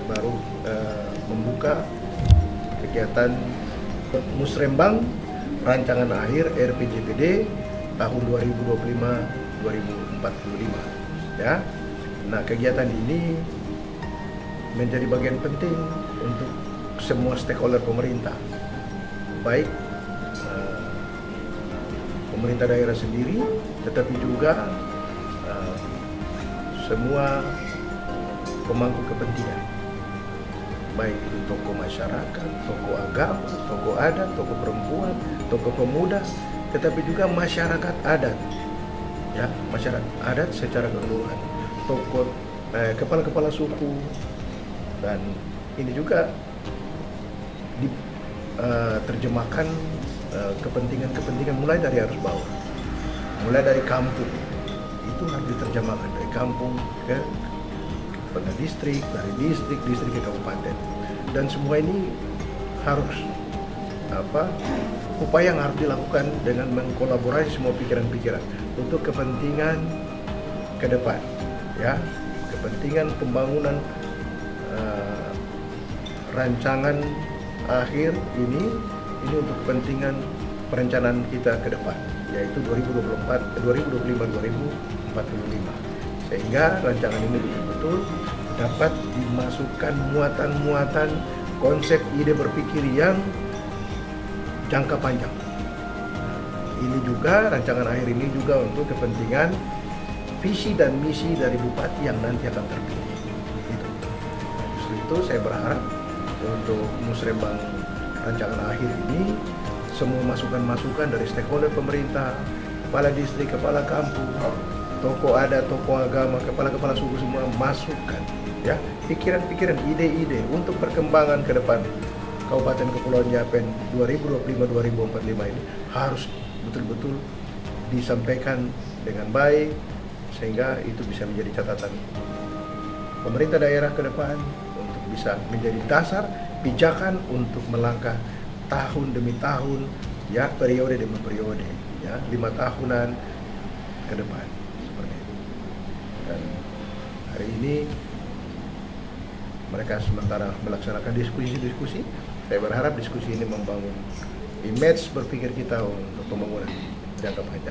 baru membuka kegiatan Musrembang rancangan akhir RPJPD tahun 2025-2045 ya. Nah, kegiatan ini menjadi bagian penting untuk semua stakeholder pemerintah, baik pemerintah daerah sendiri, tetapi juga semua pemangku kepentingan, baik itu tokoh masyarakat, tokoh agama, tokoh adat, tokoh perempuan, tokoh pemuda, tetapi juga masyarakat adat, ya, masyarakat adat secara keseluruhan, tokoh kepala-kepala suku, dan ini juga diterjemahkan kepentingan-kepentingan mulai dari arus bawah, mulai dari kampung, itu harus diterjemahkan dari kampung ke distrik, dari distrik ke kabupaten, dan semua ini harus upaya yang harus dilakukan dengan mengkolaborasi semua pikiran-pikiran untuk kepentingan ke depan, ya, kepentingan pembangunan rancangan akhir ini untuk kepentingan perencanaan kita ke depan, yaitu 2025-2045, sehingga rancangan ini betul-betul dapat dimasukkan muatan-muatan konsep ide berpikir yang jangka panjang. Ini juga rancangan akhir ini juga untuk kepentingan visi dan misi dari bupati yang nanti akan terpilih. Justru itu saya berharap untuk Musrembang rancangan akhir ini semua masukan-masukan dari stakeholder pemerintah, kepala distrik, kepala kampung, tokoh adat, tokoh agama, kepala-kepala suku semua masukkan, ya, pikiran-pikiran, ide-ide untuk perkembangan ke depan Kabupaten Kepulauan Yapen 2025-2045 ini harus betul-betul disampaikan dengan baik, sehingga itu bisa menjadi catatan pemerintah daerah ke depan untuk bisa menjadi dasar pijakan untuk melangkah tahun demi tahun, ya, periode demi periode, ya, 5 tahunan ke depan seperti itu. Dan hari ini mereka sementara melaksanakan diskusi-diskusi. Saya berharap diskusi ini membangun image berpikir kita untuk pembangunan jangka panjang.